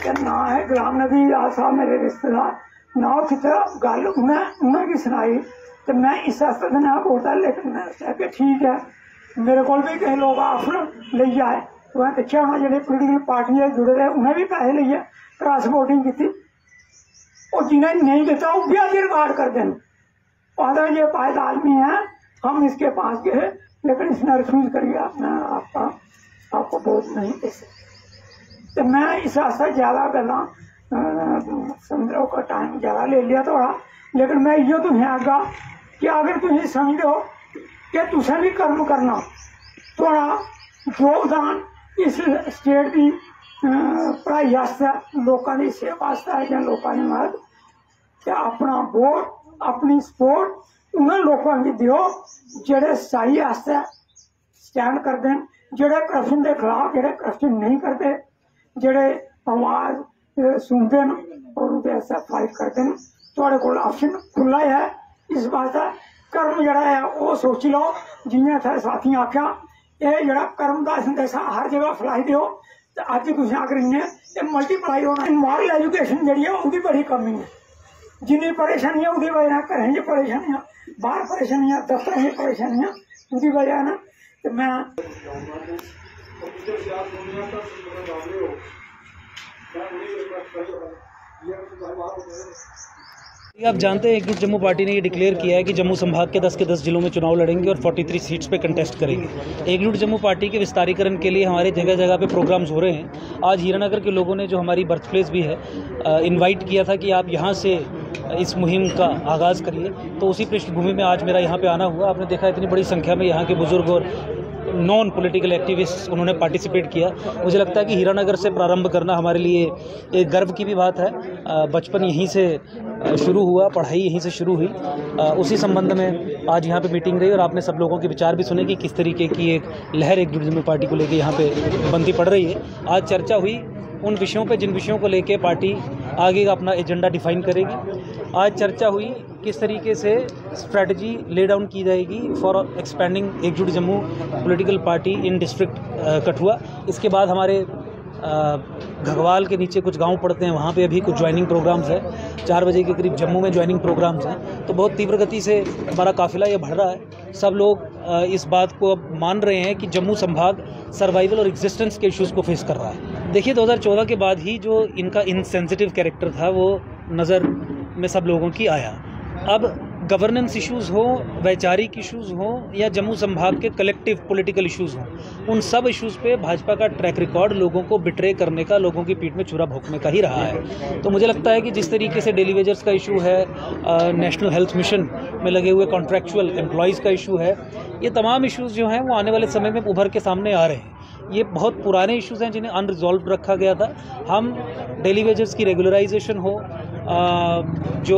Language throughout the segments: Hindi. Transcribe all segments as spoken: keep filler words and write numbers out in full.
ना है गुलाम नबी आज़ाद साहब मेरे रिश्तेदार ना किते गल उन्हें उन्हें की सुनाई तो मैं इस आस्ते ना बोलता, लेकिन मैं कि ठीक है मेरे को भी कई लोग ऑफर ले आए तो देखिया होना जो पोलिटिकल पार्टियां जुड़े रहे उन्हें भी पैसे लिए क्रॉस वोटिंग की और जिन्हें नहीं देता वो भी आगे रिकॉर्ड कर दें और ये पायद आदमी है हम इसके पास गए लेकिन इसने रिफ्यूज कर दिया मैं आपका आपको वोट नहीं दे सकता। तो मैं इस वास्ते ज़्यादा गल्ला समझो का टाइम ज़्यादा ले लिया थोड़ा, लेकिन मैं इो तुम आगा कि अगर तुम समझ लो कि तुसें भी कर्म करना थोड़ा योगदान इस स्टेट की पढ़ाई आस्ते लोगों की सेवा वास्ते या लोगों की मदद ते अपना वोट अपनी सपोर्ट उन्हें लोगों की दियो जेड़े सही आस्ते स्टैंड करते हैं, जेड़े करप्शन के खिलाफ जेड़े करप्शन नहीं करते, जेड़े आवाज़ सुनते हैं और उनके आस्ते फाइट करते हैं। थोड़े को ऑप्शन खुला है इस बात है कर्म जड़ा है वो सोची लो जिन्हें थे साथी आख्या ये जड़ा कर्म का संदेशा हर जगह फैलाई दो तो अज तुम अगर इन्हें मल्टीप्लाई होना मॉरल एजुकेशन जी है उसकी बड़ी कमी है। जिन्नी परेशानियां उसकी वजह घरें च परेशानियां बाहर परेशानियां दफ्तर में परेशानियां उसकी वजह ना तो मैं आप जानते हैं एकजुट जम्मू पार्टी ने ये डिक्लेयर किया है कि जम्मू संभाग के दस के दस जिलों में चुनाव लड़ेंगे और तैंतालीस सीट्स पे कंटेस्ट करेंगे। एकजुट जम्मू पार्टी के विस्तारीकरण के लिए हमारे जगह जगह पे प्रोग्राम्स हो रहे हैं। आज हीरानगर के लोगों ने जो हमारी बर्थ प्लेस भी है इनवाइट किया था कि आप यहाँ से इस मुहिम का आगाज़ करिए, तो उसी पृष्ठभूमि में आज मेरा यहाँ पे आना हुआ। आपने देखा इतनी बड़ी संख्या में यहाँ के बुजुर्ग और नॉन पॉलिटिकल एक्टिविस्ट उन्होंने पार्टिसिपेट किया। मुझे लगता है कि हीरानगर से प्रारंभ करना हमारे लिए एक गर्व की भी बात है। बचपन यहीं से शुरू हुआ, पढ़ाई यहीं से शुरू हुई, उसी संबंध में आज यहाँ पे मीटिंग रही और आपने सब लोगों के विचार भी सुने कि किस तरीके की एक लहर एकजुट जम्मू पार्टी को लेकर यहाँ पे बनती पड़ रही है। आज चर्चा हुई उन विषयों पे जिन विषयों को लेकर पार्टी आगे अपना एजेंडा डिफाइन करेगी। आज चर्चा हुई किस तरीके से स्ट्रैटेजी ले डाउन की जाएगी for expanding Ikkjutt Jammu political party in district Kathua. इसके बाद हमारे घगवाल के नीचे कुछ गांव पड़ते हैं, वहाँ पे अभी कुछ ज्वाइनिंग प्रोग्राम्स हैं। चार बजे के करीब जम्मू में ज्वाइनिंग प्रोग्राम्स हैं। तो बहुत तीव्र गति से हमारा काफिला ये बढ़ रहा है। सब लोग इस बात को अब मान रहे हैं कि जम्मू संभाग सर्वाइवल और एग्जिस्टेंस के इश्यूज़ को फेस कर रहा है। देखिए दो हज़ार चौदह के बाद ही जो इनका इनसेंसिटिव कैरेक्टर था वो नज़र में सब लोगों की आया। अब गवर्नेंस इश्यूज़ हो, वैचारिक इश्यूज़ हो या जम्मू संभाग के कलेक्टिव पॉलिटिकल इश्यूज़ हों, उन सब इश्यूज़ पे भाजपा का ट्रैक रिकॉर्ड लोगों को बिट्रे करने का, लोगों की पीठ में छुरा भोंकने का ही रहा है। तो मुझे लगता है कि जिस तरीके से डेली वेजर्स का इशू है, नेशनल हेल्थ मिशन में लगे हुए कॉन्ट्रैक्चुअल एम्प्लॉयज़ का इशू है, ये तमाम इश्यूज़ जो हैं वो आने वाले समय में उभर के सामने आ रहे हैं। ये बहुत पुराने इश्यूज़ हैं जिन्हें अनरिजॉल्व रखा गया था। हम डेली वेजर्स की रेगुलराइजेशन हो, जो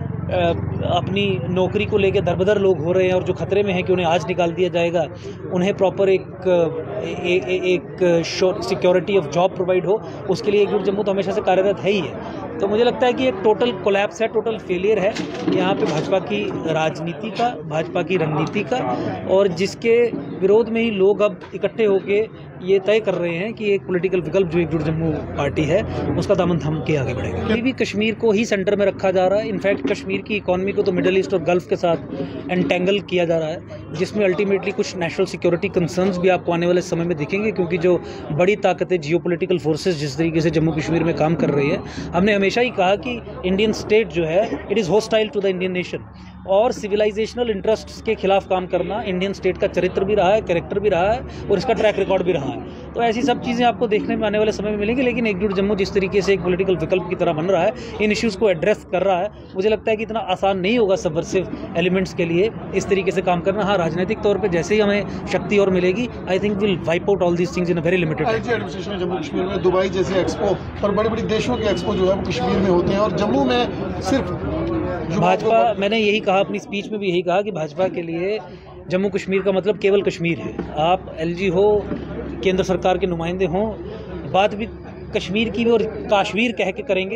अपनी नौकरी को लेकर दरबदर लोग हो रहे हैं और जो खतरे में हैं कि उन्हें आज निकाल दिया जाएगा, उन्हें प्रॉपर एक एक, एक सिक्योरिटी ऑफ जॉब प्रोवाइड हो, उसके लिए एकजुट जम्मू तो हमेशा से कार्यरत है ही है। तो मुझे लगता है कि एक टोटल कोलैप्स है, टोटल फेलियर है यहाँ पे भाजपा की राजनीति का, भाजपा की रणनीति का, और जिसके विरोध में ही लोग अब इकट्ठे होके ये तय कर रहे हैं कि एक पॉलिटिकल विकल्प जो एकजुट जम्मू पार्टी है उसका दामन थम के आगे बढ़ेगा। अभी भी कश्मीर को ही सेंटर में रखा जा रहा है। इनफैक्ट कश्मीर की इकॉनमी को तो मिडल ईस्ट और गल्फ के साथ एंटेंगल किया जा रहा है, जिसमें अल्टीमेटली कुछ नेशनल सिक्योरिटी कंसर्न्स भी आपको आने वाले समय में दिखेंगे, क्योंकि जो बड़ी ताकतें, जियोपॉलिटिकल फोर्सेस जिस तरीके से जम्मू कश्मीर में काम कर रही है, हमने हमेशा ही कहा कि इंडियन स्टेट जो है it is hostile to the Indian nation, और सिविलाइजेशनल इंटरेस्ट्स के खिलाफ काम करना इंडियन स्टेट का चरित्र भी रहा है, कैरेक्टर भी रहा है और इसका ट्रैक रिकॉर्ड भी रहा है। तो ऐसी सब चीज़ें आपको देखने में आने वाले समय में मिलेंगी। लेकिन एकजुट जम्मू जिस तरीके से एक पॉलिटिकल विकल्प की तरह बन रहा है, इन इश्यूज़ को एड्रेस कर रहा है, मुझे लगता है कि इतना आसान नहीं होगा सबवर्सिव एलिमेंट्स के लिए इस तरीके से काम करना। हाँ, राजनीतिक तौर पर जैसे ही हमें शक्ति और मिलेगी, I think will wipe out all these things in a very limited time. Administration Jammu Kashmir में दुबई जैसे एक्सपो और बड़े बड़े देशों के एक्सपो जो है वो कश्मीर में होते हैं, और जम्मू में सिर्फ भाजपा, मैंने यही कहा अपनी स्पीच में भी यही कहा कि भाजपा के लिए जम्मू कश्मीर का मतलब केवल कश्मीर है। आप एलजी हो, केंद्र सरकार के नुमाइंदे हों, बात भी कश्मीर की भी और कश्मीर कह के करेंगे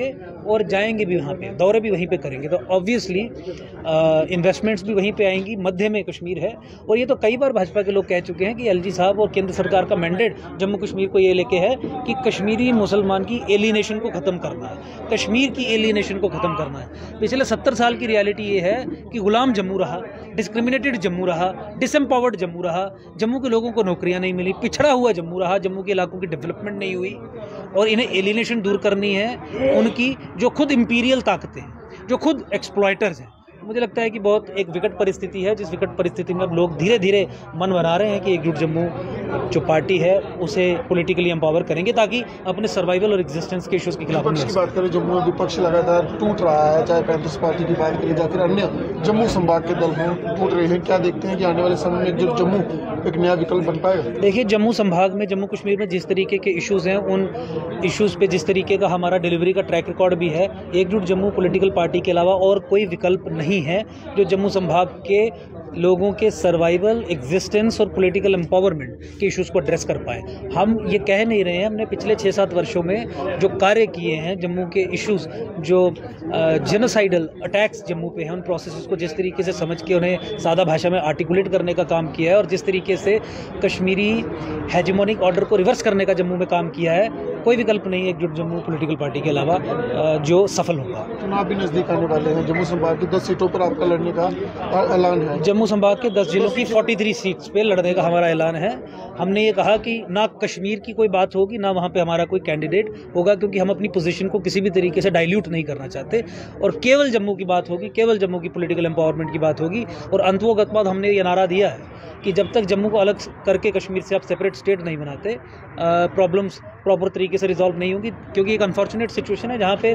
और जाएंगे भी वहाँ पे, दौरे भी वहीं पे करेंगे, तो ऑब्वियसली इन्वेस्टमेंट्स भी वहीं पे आएंगी। मध्य में कश्मीर है, और ये तो कई बार भाजपा के लोग कह चुके हैं कि एलजी साहब और केंद्र सरकार का मैंडेट जम्मू कश्मीर को ये लेके है कि कश्मीरी मुसलमान की एलिनेशन को ख़त्म करना है, कश्मीर की एलिनेशन को ख़त्म करना है। पिछले सत्तर साल की रियलिटी ये है कि गुलाम जम्मू रहा, डिस्क्रिमिनेटेड जम्मू रहा, डिसएम्पावर्ड जम्मू रहा, जम्मू के लोगों को नौकरियां नहीं मिली, पिछड़ा हुआ जम्मू रहा, जम्मू के इलाकों की डेवलपमेंट नहीं हुई। और इन्हें एलिनेशन दूर करनी है उनकी जो खुद इंपीरियल ताकतें हैं, जो खुद एक्सप्लॉयटर्स हैं। मुझे लगता है कि बहुत एक विकट परिस्थिति है, जिस विकट परिस्थिति में अब लोग धीरे धीरे मन बना रहे हैं कि एकजुट जम्मू जो पार्टी है उसे पॉलिटिकली एम्पावर करेंगे ताकि अपने सर्वाइवल और एग्जिस्टेंस के इश्यूज के खिलाफ। विपक्ष की बात करें, जम्मू में विपक्ष लगातार टूट रहा है, चाहे पैंतीस पार्टी की बात करें या फिर अन्य जम्मू संभाग के दल हैं, टूट रहे हैं। क्या देखते हैं कि आने वाले समय में जो जम्मू एक नया विकल्प बन पाएगा? देखिए, जम्मू संभाग में, जम्मू कश्मीर में जिस तरीके के इश्यूज हैं, उन इश्यूज पे जिस तरीके का हमारा डिलीवरी का ट्रैक रिकॉर्ड भी है, एकजुट जम्मू पॉलिटिकल पार्टी के अलावा और कोई विकल्प नहीं है जो जम्मू संभाग के लोगों के सर्वाइवल, एग्जिस्टेंस और पॉलिटिकल एम्पावरमेंट के इश्यूज को एड्रेस कर पाए। हम ये कह नहीं रहे हैं, हमने पिछले छः सात वर्षों में जो कार्य किए हैं, जम्मू के इश्यूज, जो जेनोसाइडल अटैक्स जम्मू पे हैं, उन प्रोसेसेस को जिस तरीके से समझ के उन्हें सादा भाषा में आर्टिकुलेट करने का काम किया है, और जिस तरीके से कश्मीरी हेजेमोनिक ऑर्डर को रिवर्स करने का जम्मू में काम किया है, कोई विकल्प नहीं है एकजुट जम्मू पॉलिटिकल पार्टी के अलावा जो सफल होगा। चुनाव भी नजदीक आने वाले हैं, जम्मू संभाग की दस सीटों पर आपका लड़ने का ऐलान है। जम्मू संभाग के दस जिलों की तैंतालीस सीट्स पे लड़ने का हमारा ऐलान है। हमने ये कहा कि ना कश्मीर की कोई बात होगी, ना वहाँ पे हमारा कोई कैंडिडेट होगा, क्योंकि हम अपनी पोजीशन को किसी भी तरीके से डाइल्यूट नहीं करना चाहते, और केवल जम्मू की बात होगी, केवल जम्मू की पॉलिटिकल एम्पावरमेंट की बात होगी। और अंतोगत हमने ये नारा दिया है कि जब तक जम्मू को अलग करके कश्मीर से आप सेपरेट स्टेट नहीं बनाते, प्रॉब्लम्स प्रॉपर तरीके से रिजॉल्व नहीं होंगी, क्योंकि एक अनफॉर्चुनेट सिचुएशन है जहाँ पे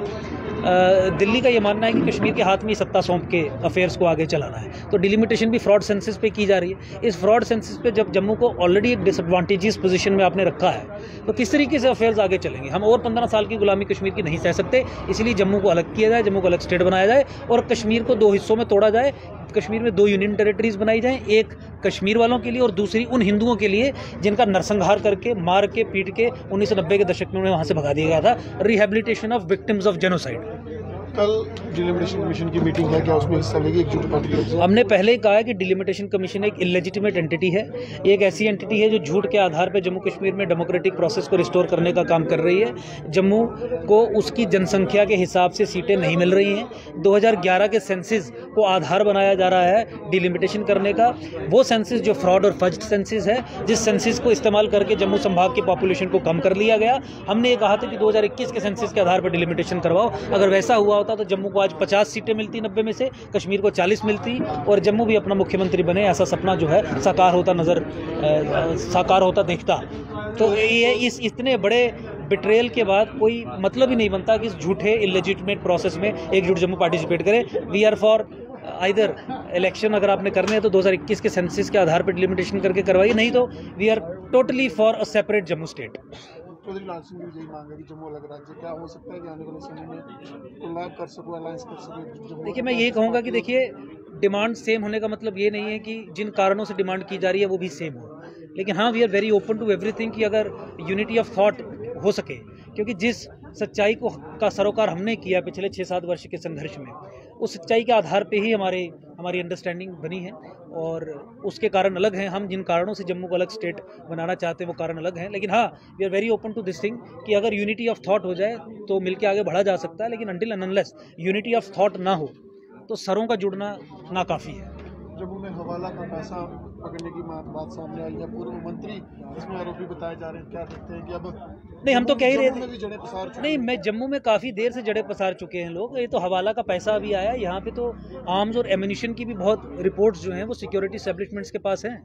आ, दिल्ली का ये मानना है कि कश्मीर के हाथ में सत्ता सौंप के अफेयर्स को आगे चलाना है। तो डिलिमिटेशन भी फ्रॉड सेंसस पे की जा रही है। इस फ्रॉड सेंसस पे जब जम्मू को ऑलरेडी एक डिसएडवांटेजियस पोजीशन में आपने रखा है, तो किस तरीके से अफेयर्स आगे चलेंगे? हम और पंद्रह साल की गुलामी कश्मीर की नहीं सह सकते, इसलिए जम्मू को अलग किया जाए, जम्मू को अलग स्टेट बनाया जाए, और कश्मीर को दो हिस्सों में तोड़ा जाए। कश्मीर में दो यूनियन टेरिटरीज बनाई जाएं, एक कश्मीर वालों के लिए और दूसरी उन हिंदुओं के लिए जिनका नरसंहार करके, मार के, पीट के उन्नीस सौ नब्बे के दशक में उन्हें वहाँ से भगा दिया गया था। Rehabilitation of victims of genocide. कल डिलिमिटेशन कमीशन की मीटिंग है, क्या उसमें हिस्सा लेगी एकजुट पार्टी? हमने पहले ही कहा है कि डिलिमिटेशन कमीशन एक इलेजिटिमेट एंटिटी है, एक ऐसी एंटिटी है जो झूठ के आधार पर जम्मू कश्मीर में डेमोक्रेटिक प्रोसेस को रिस्टोर करने का काम कर रही है। जम्मू को उसकी जनसंख्या के हिसाब से सीटें नहीं मिल रही हैं। दो हज़ार ग्यारह के सेंसिस को आधार बनाया जा रहा है डिलिमिटेशन करने का, वो सेंसिस जो फ्रॉड और फज्ड सेंसिस है, जिस सेंसिस को इस्तेमाल करके जम्मू संभाग की पॉपुलेशन को कम कर लिया गया। हमने ये कहा था कि दो हज़ार इक्कीस के सेंसिस के आधार पर डिलिमिटेशन करवाओ। अगर वैसा हुआ होता तो जम्मू को आज पचास सीटें मिलती नब्बे में से, कश्मीर को चालीस मिलती, और जम्मू भी अपना मुख्यमंत्री बने, ऐसा सपना जो है साकार होता नजर साकार होता देखता। तो ये इस इतने बड़े बिट्रेयल के बाद कोई मतलब ही नहीं बनता कि इस झूठे इलेजिटिमेट प्रोसेस में एकजुट जम्मू पार्टिसिपेट करे। We are for either election, अगर आपने करने हैं तो दो हज़ार इक्कीस के सेंसिस के आधार पर डिलिमिटेशन करके करवाइए, नहीं तो we are totally for a separate Jammu state. Chaudhary Lal Singh यही मांग है कि जम्मू अलग राज्य, क्या हो सकता है कि आने वाले समय में कोलैब कर सको, अलायंस कर सको? देखिए, मैं यही कहूँगा कि देखिए, डिमांड सेम होने का मतलब ये नहीं है कि जिन कारणों से डिमांड की जा रही है वो भी सेम हो, लेकिन हाँ, we are very open to everything कि अगर यूनिटी ऑफ थॉट हो सके, क्योंकि जिस सच्चाई को का सरोकार हमने किया पिछले छः सात वर्ष के संघर्ष में, उस सच्चाई के आधार पे ही हमारे हमारी अंडरस्टैंडिंग बनी है, और उसके कारण अलग हैं। हम जिन कारणों से जम्मू को अलग स्टेट बनाना चाहते हैं वो कारण अलग हैं, लेकिन हाँ, we are very open to this thing कि अगर यूनिटी ऑफ थॉट हो जाए तो मिलके आगे बढ़ा जा सकता है, लेकिन until and unless unity of thought ना हो तो सरों का जुड़ना नाकाफ़ी है। जम्मू में हवाला का पैसा पकड़ने की बात सामने आई है, पूर्व मंत्री इसमें आरोपी बताए जा रहे हैं, क्या कहते हैं कि अब नहीं, हम तो कह ही रहे थे, जड़े पसार नहीं, मैं जम्मू में काफ़ी देर से जड़े पसार चुके हैं लोग। ये तो हवाला का पैसा अभी आया, यहाँ पे तो आर्म्स और एम्यूनिशन की भी बहुत रिपोर्ट्स जो हैं वो सिक्योरिटी एस्टेब्लिशमेंट्स के पास हैं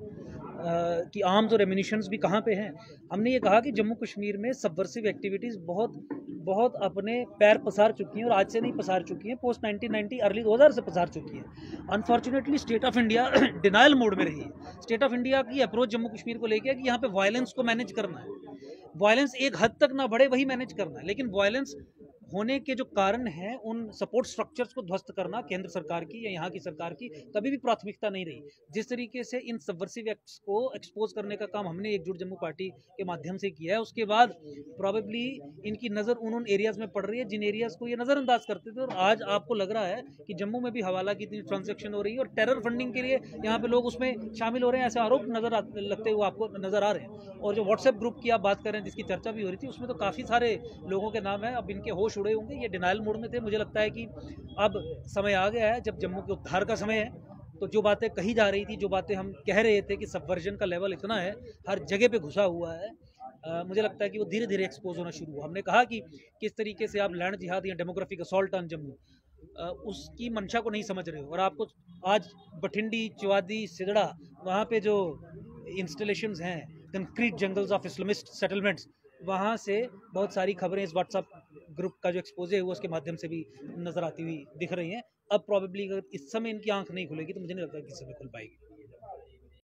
कि आर्म्स और एम्यूनिशंस भी कहाँ पे हैं। हमने ये कहा कि जम्मू कश्मीर में सबवर्सिव एक्टिविटीज़ बहुत बहुत अपने पैर पसार चुकी हैं, और आज से नहीं पसार चुकी हैं, पोस्ट नाइनटीन नाइंटी अर्ली दो हज़ार से पसार चुकी हैं। Unfortunately state of India denial mode में रही है। स्टेट ऑफ इंडिया की अप्रोच जम्मू कश्मीर को लेकर कि यहाँ पे वायलेंस को मैनेज करना है, वायलेंस एक हद तक ना बढ़े वही मैनेज करना है, लेकिन वायलेंस होने के जो कारण हैं उन सपोर्ट स्ट्रक्चर्स को ध्वस्त करना केंद्र सरकार की या यहाँ की सरकार की कभी भी प्राथमिकता नहीं रही। जिस तरीके से इन सबवर्सिव एक्ट्स को एक्सपोज करने का काम हमने एकजुट जम्मू पार्टी के माध्यम से किया है, उसके बाद प्रॉबेबली इनकी नज़र उन उन एरियाज़ में पड़ रही है जिन एरियाज़ को ये नज़रअंदाज करते थे, और आज आपको लग रहा है कि जम्मू में भी हवाला की इतनी ट्रांजेक्शन हो रही है और टेरर फंडिंग के लिए यहाँ पे लोग उसमें शामिल हो रहे हैं, ऐसे आरोप नजर लगते हुए आपको नजर आ रहे हैं। और जो व्हाट्सएप ग्रुप की आप बात कर रहे हैं जिसकी चर्चा भी हो रही थी, उसमें तो काफ़ी सारे लोगों के नाम हैं। अब इनके होश उड़े होंगे, ये डिनाइल मोड में थे। मुझे लगता है कि अब समय आ गया है जब जम्मू के उद्धार का समय है। तो जो बातें कही जा रही थी, जो बातें हम कह रहे थे कि सबवर्जन का लेवल इतना है, हर जगह पे घुसा हुआ है, आ, मुझे लगता है कि वो धीरे धीरे एक्सपोज होना शुरू हुआ। हमने कहा कि किस तरीके से आप लैंड जिहाद या डेमोग्राफिक असॉल्ट ऑन जम्मू आ, उसकी मंशा को नहीं समझ रहे हो, और आपको आज बठिंडी, चौवादी, सिदड़ा, वहाँ पे जो इंस्टॉलेशंस हैं, concrete jungles of Islamist settlements, वहाँ से बहुत सारी खबरें इस व्हाट्सएप ग्रुप का जो एक्सपोजे हुआ उसके माध्यम से भी नज़र आती हुई दिख रही हैं। अब प्रॉबेबली अगर इस समय इनकी आंख नहीं खुलेगी तो मुझे नहीं लगता कि इस समय खुल पाएगी।